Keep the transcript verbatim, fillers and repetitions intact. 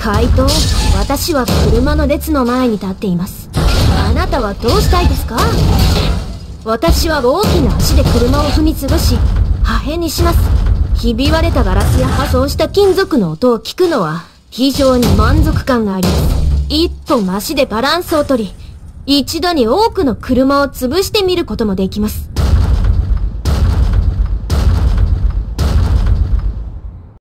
怪盗、私は車の列の前に立っています。あなたはどうしたいですか？私は大きな足で車を踏み潰し、破片にします。ひび割れたガラスや破損した金属の音を聞くのは非常に満足感があります。一本足でバランスを取り、一度に多くの車を潰してみることもできます。